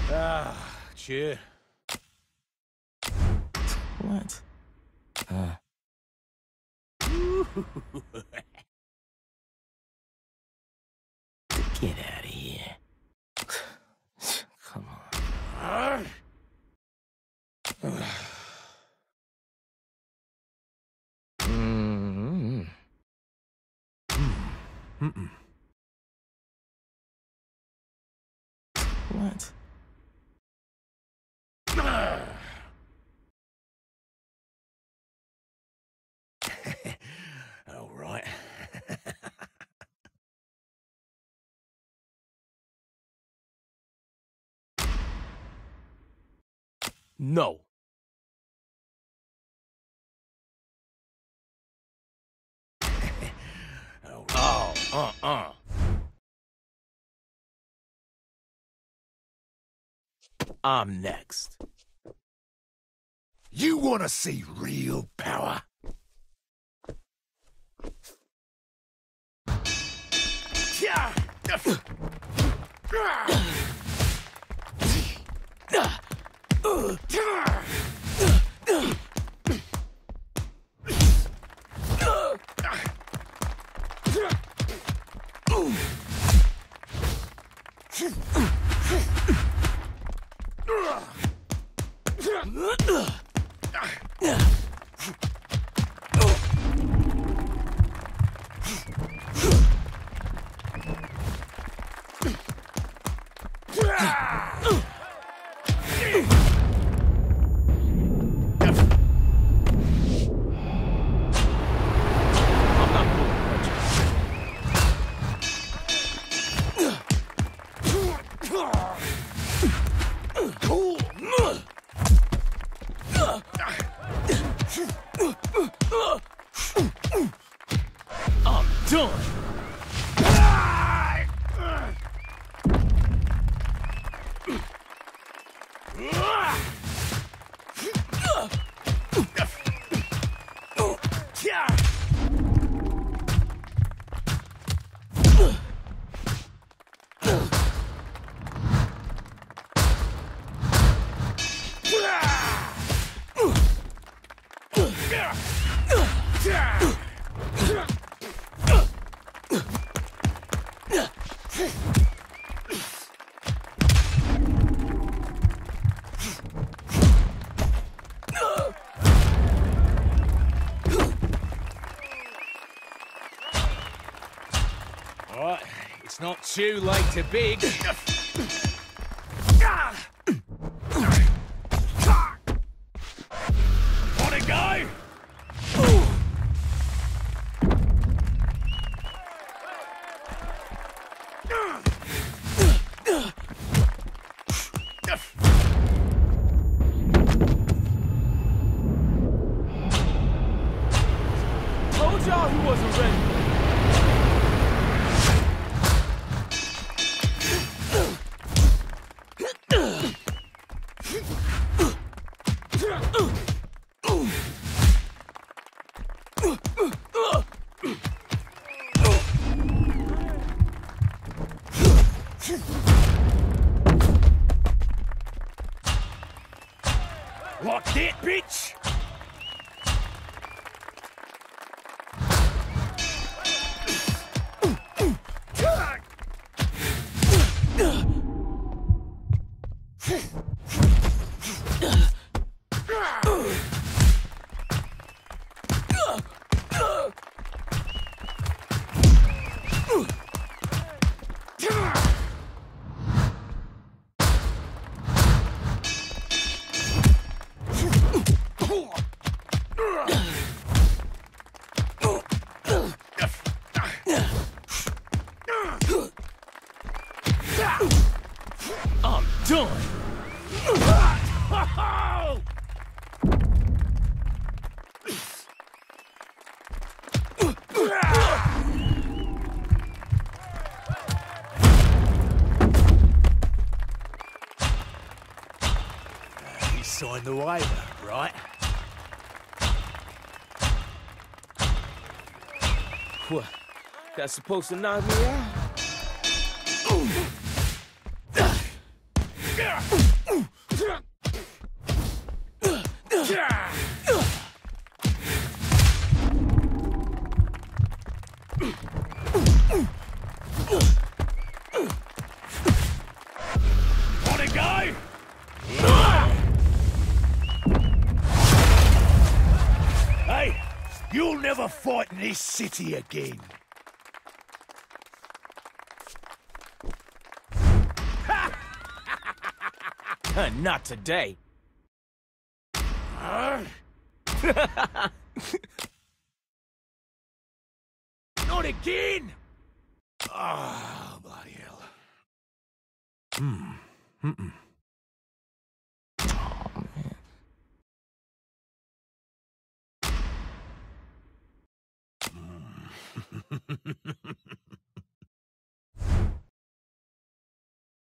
Cheer. What? Get out of here. Come on. What? All right. No. I'm next. You want to see real power? It's not too late to big. Wanna go? Told y'all he wasn't ready. Locked it, bitch! I'm done! He signed the waiver, right? What? That's supposed to knock me out? fight in this city again. Not today. Not again! Ah, bloody hell. Oh, man.